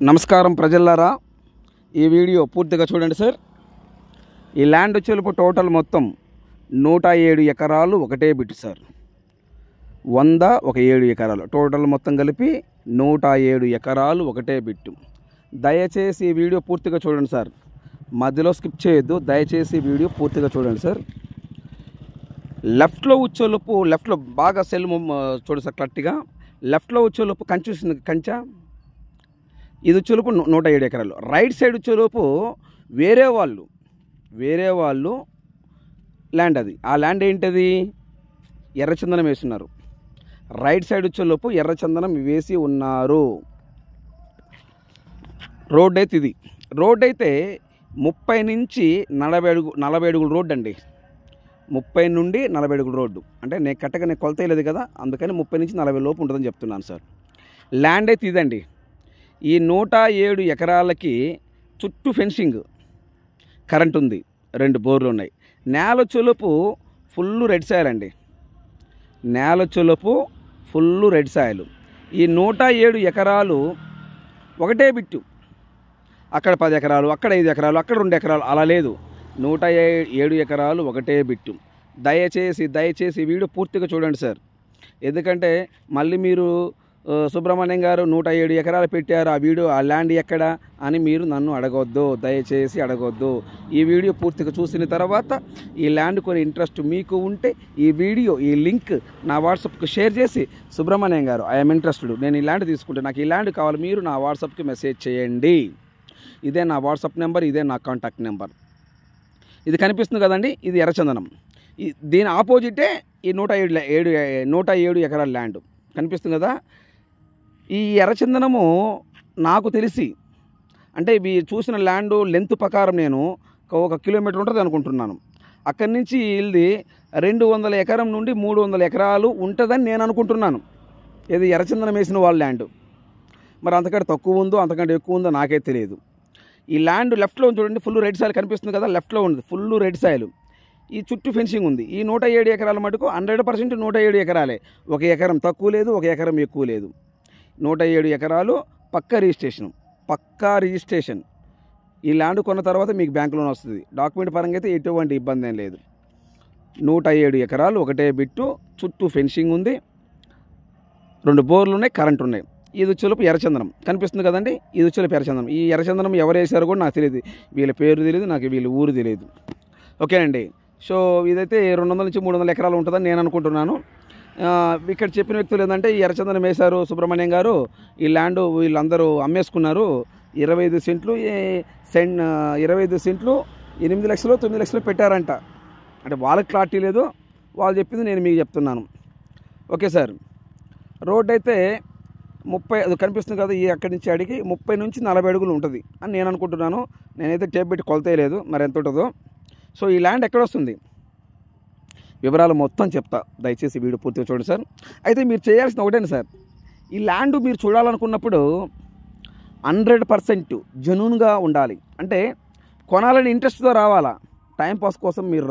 నమస్కారం ప్రజలారా, ఈ వీడియో పూర్తిగా చూడండి సార్. ఈ ల్యాండ్ చెలుపు టోటల్ మొత్తం 107 ఎకరాలు ఒకటే బిట్ సార్. 107 ఎకరాలు టోటల్ మొత్తం కలిపి 107 ఎకరాలు ఒకటే బిట్టు. దయచేసి ఈ వీడియో పూర్తిగా చూడండి సార్, మధ్యలో స్కిప్ చేయొద్దు. దయచేసి ఈ వీడియో పూర్తిగా చూడండి సార్. లెఫ్ట్లో వచ్చేలోపు లెఫ్ట్లో బాగా సెల్ చూడండి సార్ క్లట్టిగా. లెఫ్ట్లో వచ్చేలోపు కంచూసింది కంచా, ఇది వచ్చేలోపు 107 ఎకరాలు. రైట్ సైడ్ వచ్చేలోపు వేరే వాళ్ళు ల్యాండ్, అది ఆ ల్యాండ్ ఏంటది, ఎర్రచందనం వేస్తున్నారు. రైట్ సైడ్ వచ్చేలోపు ఎర్రచందనం వేసి ఉన్నారు. రోడ్ అయితే ఇది రోడ్ అయితే 30 నుంచి 40 అడుగుల రోడ్డు అండి. 30 నుండి 40 అడుగుల రోడ్డు అంటే నేను కట్టగా నేను కొలత వేయలేదు కదా, అందుకని 30 నుంచి 40 లోపు ఉంటుందని చెప్తున్నాను సార్. ల్యాండ్ అయితే ఇదండి. ఈ 107 ఎకరాలకి చుట్టూ ఫెన్సింగ్, కరెంట్ ఉంది, 2 బోర్లు ఉన్నాయి. నేల చెలుపు ఫుల్ రెడ్ సాయిల్ అండి. నేల చెలుపు ఫుల్ రెడ్ సాయిల్. ఈ 107 ఎకరాలు ఒకటే బిట్టు. అక్కడ 10 ఎకరాలు, అక్కడ 5 ఎకరాలు, అక్కడ 2 ఎకరాలు, అలా లేదు. 107 ఎకరాలు ఒకటే బిట్టు. దయచేసి వీడియో పూర్తిగా చూడండి సార్. ఎందుకంటే మళ్ళీ మీరు సుబ్రహ్మణ్యం గారు 107 ఎకరాలు పెట్టారు, ఆ వీడియో ఆ ల్యాండ్ ఎక్కడ అని మీరు నన్ను అడగొద్దు, దయచేసి అడగొద్దు. ఈ వీడియో పూర్తిగా చూసిన తర్వాత ఈ ల్యాండ్ కొని ఇంట్రెస్ట్ మీకు ఉంటే ఈ లింక్ నా వాట్సాప్కి షేర్ చేసి, సుబ్రహ్మణ్యం గారు ఐఎమ్ ఇంట్రెస్టెడ్, నేను ఈ ల్యాండ్ తీసుకుంటే నాకు ఈ ల్యాండ్ కావాలి, మీరు నా వాట్సాప్కి మెసేజ్ చేయండి. ఇదే నా వాట్సాప్ నెంబర్, ఇదే నా కాంటాక్ట్ నెంబర్. ఇది కనిపిస్తుంది కదండి, ఇది ఎర్రచందనం. దీని ఆపోజిటే ఈ 107 ఎకరాల ల్యాండ్ కనిపిస్తుంది కదా. ఈ ఎర్రచందనము నాకు తెలిసి అంటే ఇవి చూసిన ల్యాండ్ లెంత్ ప్రకారం నేను 1 కిలోమీటర్ ఉంటుంది అనుకుంటున్నాను. అక్కడి నుంచి ఇది 200 ఎకరం నుండి 300 ఎకరాలు ఉంటుందని నేను అనుకుంటున్నాను. ఇది ఎర్రచందనం వేసిన వాళ్ళ ల్యాండ్. మరి అంతకంటే తక్కువ ఉందో అంతకంటే ఎక్కువ ఉందో నాకే తెలియదు. ఈ ల్యాండ్ లెఫ్ట్లో చూడండి, ఫుల్ రెడ్ సాయిల్ కనిపిస్తుంది కదా, లెఫ్ట్లో ఉంది ఫుల్ రెడ్ సాయిల్. ఈ చుట్టూ ఫెన్సింగ్ ఉంది. ఈ 107 ఎకరాల మటుకు 100% 107 ఎకరాలే. 1 ఎకరం తక్కువ లేదు, 1 ఎకరం ఎక్కువ లేదు. 107 ఎకరాలు పక్కా రిజిస్ట్రేషన్. ఈ ల్యాండ్ కొన్న తర్వాత మీకు బ్యాంక్ లోన్ వస్తుంది. డాక్యుమెంట్ పరంగా అయితే ఎటువంటి ఇబ్బంది ఏం లేదు. 107 ఎకరాలు ఒకటే బిట్టు, చుట్టూ ఫెన్సింగ్ ఉంది, 2 బోర్లు ఉన్నాయి, కరెంట్ ఉన్నాయి. ఇది వచ్చేలోపు ఎర్రచందనం కనిపిస్తుంది కదండి, ఇది వచ్చేలోపు ఎర్రచందనం. ఈ ఎర్రచందనం ఎవరు వేసారో కూడా నాకు తెలియదు, వీళ్ళ పేరు తెలియదు, నాకు వీళ్ళ ఊరు తెలియదు. ఓకేనండి. సో ఇదైతే 200 నుంచి 300 ఎకరాలు ఉంటుందని నేను అనుకుంటున్నాను. ఇక్కడ చెప్పిన వ్యక్తులు ఏంటంటే ఈ ఎర్రచందనం వేశారు సుబ్రహ్మణ్యం గారు, ఈ ల్యాండ్ వీళ్ళందరూ అమ్మేసుకున్నారు. 25 సెంట్లు 25 సెంట్లు 8 లక్షలు 9 లక్షలు పెట్టారంట. అంటే వాళ్ళకి క్లారిటీ లేదు, వాళ్ళు చెప్పింది నేను మీకు చెప్తున్నాను. Okay sir. రోడ్ అయితే 30 అది కనిపిస్తుంది కదా, ఈ అక్కడి నుంచి అడిగి 30 నుంచి 40 అడుగులు ఉంటుంది అని నేను అనుకుంటున్నాను. నేనైతే టేప్ పెట్టి కొలతేయలేదు, మరి ఎంత ఉంటుందో. సో ఈ ల్యాండ్ ఎక్కడ వస్తుంది వివరాలు మొత్తం చెప్తా, దయచేసి వీడియో పూర్తిగా చూడండి సార్. అయితే మీరు చేయాల్సిన ఒకటేనా సార్, ఈ ల్యాండ్ మీరు చూడాలనుకున్నప్పుడు 100% జెన్యూన్గా ఉండాలి. అంటే కొనాలని ఇంట్రెస్ట్తో రావాలా, టైంపాస్ కోసం మీరు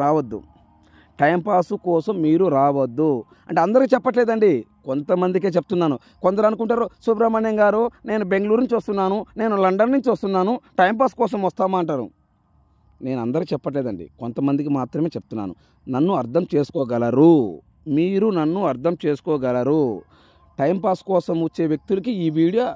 రావద్దు. అంటే అందరికీ చెప్పట్లేదండి, కొంతమందికే చెప్తున్నాను. కొందరు అనుకుంటారు సుబ్రహ్మణ్యం గారు నేను బెంగళూరు నుంచి వస్తున్నాను, నేను లండన్ నుంచి వస్తున్నాను, టైంపాస్ కోసం వస్తామా అంటారు. నేను అందరికీ చెప్పట్లేదండి, కొంతమందికి మాత్రమే చెప్తున్నాను. నన్ను అర్థం చేసుకోగలరు, మీరు నన్ను అర్థం చేసుకోగలరు. టైంపాస్ కోసం వచ్చే వ్యక్తులకి ఈ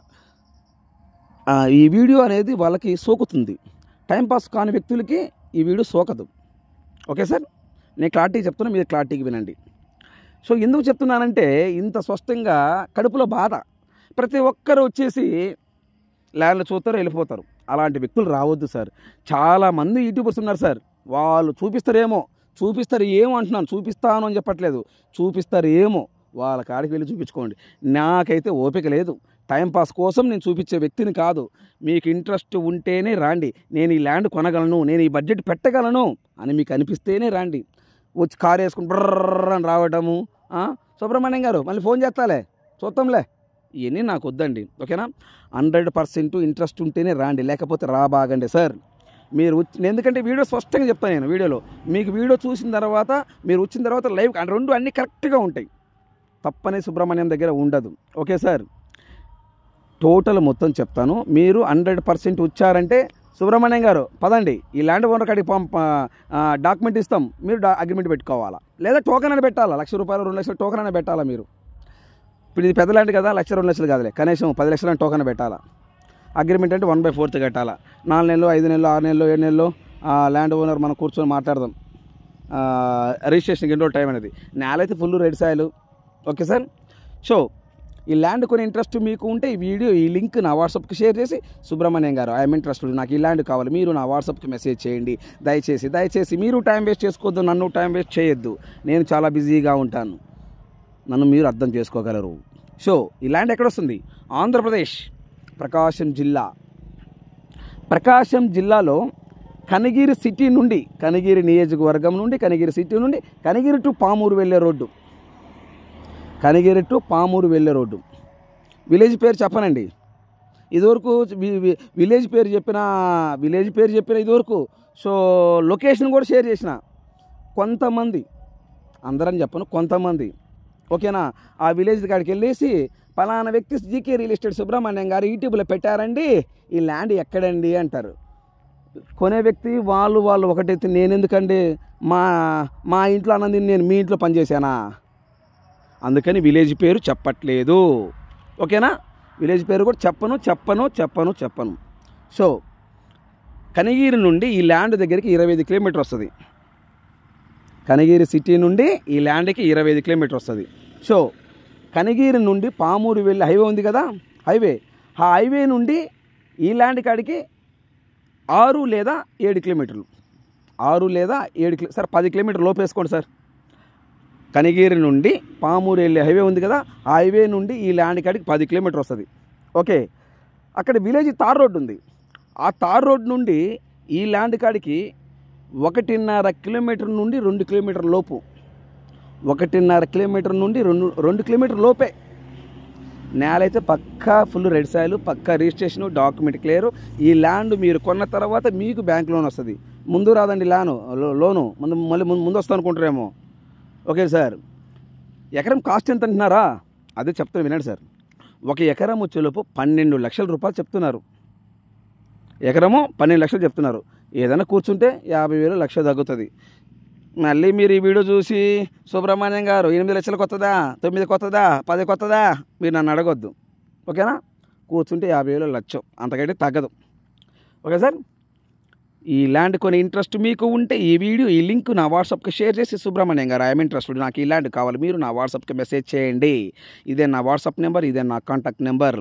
వీడియో అనేది వాళ్ళకి సోకుతుంది. టైంపాస్ కాని వ్యక్తులకి ఈ వీడియో సోకదు. ఓకే సార్, నేను క్లారిటీ చెప్తున్నా, మీరు క్లారిటీకి వినండి. సో ఎందుకు చెప్తున్నానంటే ఇంత స్పష్టంగా కడుపులో బాధ. ప్రతి ఒక్కరు వచ్చేసి ల్యాండ్లు చూస్తారు, వెళ్ళిపోతారు. అలాంటి వ్యక్తులు రావద్దు సార్. చాలామంది యూట్యూబర్స్ ఉన్నారు సార్, వాళ్ళు చూపిస్తారేమో అంటున్నాను, చూపిస్తాను అని చెప్పట్లేదు, చూపిస్తారేమో, వాళ్ళ కాడికి వెళ్ళి చూపించుకోండి. నాకైతే ఓపిక లేదు, టైంపాస్ కోసం నేను చూపించే వ్యక్తిని కాదు. మీకు ఇంట్రెస్ట్ ఉంటేనే రాండి, నేను ఈ ల్యాండ్ కొనగలను, నేను ఈ బడ్జెట్ పెట్టగలను అని మీకు అనిపిస్తేనే రాండి. వచ్చి కారు వేసుకుని బ్రర్ర అని రావడము, సుబ్రహ్మణ్యం గారు మళ్ళీ ఫోన్ చేస్తాలే చూద్దాంలే, ఇవన్నీ నాకు వద్దండి. ఓకేనా. 100% ఇంట్రెస్ట్ ఉంటేనే రాండి, లేకపోతే రాబాగండి సార్. మీరు ఎందుకంటే వీడియో స్పష్టంగా చెప్తాను నేను వీడియోలో. మీకు వీడియో చూసిన తర్వాత మీరు వచ్చిన తర్వాత లైవ్ 2 అన్నీ కరెక్ట్గా ఉంటాయి, తప్పనే సుబ్రహ్మణ్యం దగ్గర ఉండదు. Okay sir. టోటల్ మొత్తం చెప్తాను. మీరు 100% వచ్చారంటే సుబ్రహ్మణ్యం గారు పదండి, ఈ ల్యాండ్ ఓనర్ కాడికి డాక్యుమెంట్ ఇస్తాం, మీరు అగ్రిమెంట్ పెట్టుకోవాలా, లేదా టోకెన్ అని పెట్టాలా. ₹1,00,000 2,00,000 టోకెన్ అని పెట్టాలా మీరు. ఇప్పుడు ఇది పెద్ద ల్యాండ్ కదా, 1,00,000 2,00,000 కాదులే, కనీసం 10 లక్షల టోకెన్ పెట్టాలా. అగ్రిమెంట్ అంటే 1/4 కట్టాలా. 4 నెలలు 5 నెలలు 6 నెలలు 7 నెలలు ల్యాండ్ ఓనర్ మనం కూర్చొని మాట్లాడదాం. రిజిస్ట్రేషన్కి ఎన్నో టైం అనేది. నేలైతే full red soil. Okay sir. So ఈ ల్యాండ్ కొని ఇంట్రెస్ట్ మీకు ఉంటే ఈ వీడియో ఈ లింక్ నా వాట్సాప్కి షేర్ చేసి, సుబ్రహ్మణ్యం గారు ఐఎమ్ ఇంట్రెస్టెడ్, నాకు ఈ ల్యాండ్ కావాలి, మీరు నా వాట్సాప్కి మెసేజ్ చేయండి. దయచేసి మీరు టైం వేస్ట్ చేసుకోవద్దు, నన్ను టైం వేస్ట్ చేయొద్దు, నేను చాలా బిజీగా ఉంటాను, నన్ను మీరు అర్థం చేసుకోగలరు. సో ఈ ల్యాండ్ ఎక్కడొస్తుంది? ఆంధ్రప్రదేశ్, ప్రకాశం జిల్లా. ప్రకాశం జిల్లాలో కనిగిరి సిటీ నుండి, కనిగిరి నియోజకవర్గం నుండి, కనిగిరి సిటీ నుండి కనిగిరి టు పామూరు వెళ్ళే రోడ్డు, కనిగిరి టు పామూరు వెళ్ళే రోడ్డు. విలేజ్ పేరు చెప్పనండి, ఇదివరకు విలేజ్ పేరు చెప్పిన ఇదివరకు. సో లొకేషన్ కూడా షేర్ చేసిన కొంతమంది, అందరని చెప్పను, కొంతమంది. ఓకేనా. ఆ విలేజ్ కాడికి వెళ్ళేసి పలానా వ్యక్తి జీకే రియల్ ఎస్టేట్ సుబ్రహ్మణ్యం గారు యూట్యూబ్లో పెట్టారండి, ఈ ల్యాండ్ ఎక్కడండి అంటారు. కొనే వ్యక్తి వాళ్ళు ఒకటైతే నేను ఎందుకండి, మా ఇంట్లో అన్నది నేను మీ ఇంట్లో పనిచేశానా, అందుకని విలేజ్ పేరు చెప్పట్లేదు. ఓకేనా. విలేజ్ పేరు కూడా చెప్పను. సో కనిగిరి నుండి ఈ ల్యాండ్ దగ్గరికి 25 కిలోమీటర్ వస్తుంది. కనిగిరి సిటీ నుండి ఈ ల్యాండ్కి 25 కిలోమీటర్ వస్తుంది. సో కనిగిరి నుండి పామూరు వెళ్ళి హైవే ఉంది కదా, ఆ హైవే నుండి ఈ ల్యాండ్ కాడికి 6 లేదా 7 కిలోమీటర్లు, 6 లేదా 7 సార్ 10 కిలోమీటర్లు లోపేసుకోండి సార్. కనిగిరి నుండి పామూరు వెళ్ళే హైవే ఉంది కదా, ఆ హైవే నుండి ఈ ల్యాండ్ కాడికి 10 కిలోమీటర్ వస్తుంది. ఓకే. అక్కడ విలేజ్ తార్ రోడ్డు ఉంది. ఆ తార్ రోడ్ నుండి ఈ ల్యాండ్ కాడికి 1.5 కిలోమీటర్ నుండి 2 కిలోమీటర్ లోపు, 1.5 కిలోమీటర్ నుండి 2 కిలోమీటర్ లోపే. నేల అయితే పక్కా ఫుల్ రెడ్ సాయిల్, పక్కా రిజిస్ట్రేషను, డాక్యుమెంట్ క్లియరు. ఈ ల్యాండ్ మీరు కొన్న తర్వాత మీకు బ్యాంక్ లోన్ వస్తుంది. ముందు రాదండి లోను, ముందు వస్తుంది అనుకుంటారేమో. Okay sir. ఎకరం కాస్ట్ ఎంత అంటున్నారా? అదే చెప్తాను వినండి సార్. 1 ఎకరం వచ్చేలోపు 12 లక్షల రూపాయలు చెప్తున్నారు. ఎకరము 12 లక్షలు చెప్తున్నారు. ఏదైనా కూర్చుంటే 50,000 లక్ష తగ్గుతుంది. మళ్ళీ మీరు ఈ వీడియో చూసి సుబ్రహ్మణ్యం గారు 8 లక్షలకు వస్తుందా, 9 కొత్తదా, 10 కొత్తదా, మీరు నన్ను అడగొద్దు. ఓకేనా. కూర్చుంటే 50,000 లక్ష, అంతకంటే తగ్గదు. Okay sir. ఈ ల్యాండ్ కొని ఇంట్రెస్ట్ మీకు ఉంటే ఈ వీడియో ఈ లింక్ నా వాట్సాప్కి షేర్ చేసి, సుబ్రహ్మణ్యం గారు ఐఎమ్ ఇంట్రెస్టెడ్, నాకు ఈ ల్యాండ్ కావాలి, మీరు నా వాట్సాప్కి మెసేజ్ చేయండి. ఇదే నా వాట్సాప్ నెంబర్, ఇదే నా కాంటాక్ట్ నెంబర్.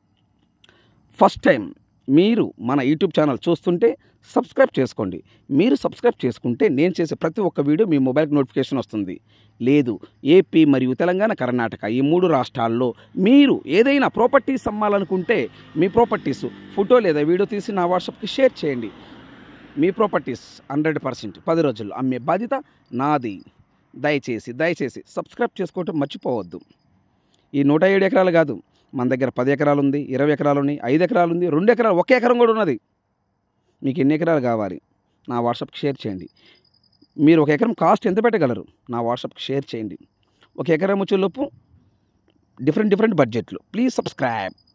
ఫస్ట్ టైం మీరు మన యూట్యూబ్ ఛానల్ చూస్తుంటే సబ్స్క్రైబ్ చేసుకోండి. మీరు సబ్స్క్రైబ్ చేసుకుంటే నేను చేసే ప్రతి ఒక్క వీడియో మీ మొబైల్కి నోటిఫికేషన్ వస్తుంది. లేదు ఏపీ మరియు తెలంగాణ, కర్ణాటక ఈ 3 రాష్ట్రాల్లో మీరు ఏదైనా ప్రాపర్టీస్ అమ్మాలనుకుంటే మీ ప్రాపర్టీస్ ఫోటో లేదా వీడియో తీసి నా వాట్సాప్కి షేర్ చేయండి. మీ ప్రాపర్టీస్ 100% 10 రోజుల్లో అమ్మే బాధ్యత నాది. దయచేసి సబ్స్క్రైబ్ చేసుకోవటం మర్చిపోవద్దు. ఈ 107 ఎకరాలు కాదు, మన దగ్గర 10 ఎకరాలు ఉంది, 20 ఎకరాలు ఉన్నాయి, 5 ఎకరాలు ఉంది, 2 ఎకరాలు, 1 ఎకరం కూడా ఉన్నది. మీకు ఎన్ని ఎకరాలు కావాలి నా వాట్సాప్కి షేర్ చేయండి. మీరు 1 ఎకరం కాస్ట్ ఎంత పెట్టగలరు నా వాట్సాప్కి షేర్ చేయండి. 1 ఎకరం వచ్చేలోపు డిఫరెంట్ బడ్జెట్లు. Please subscribe.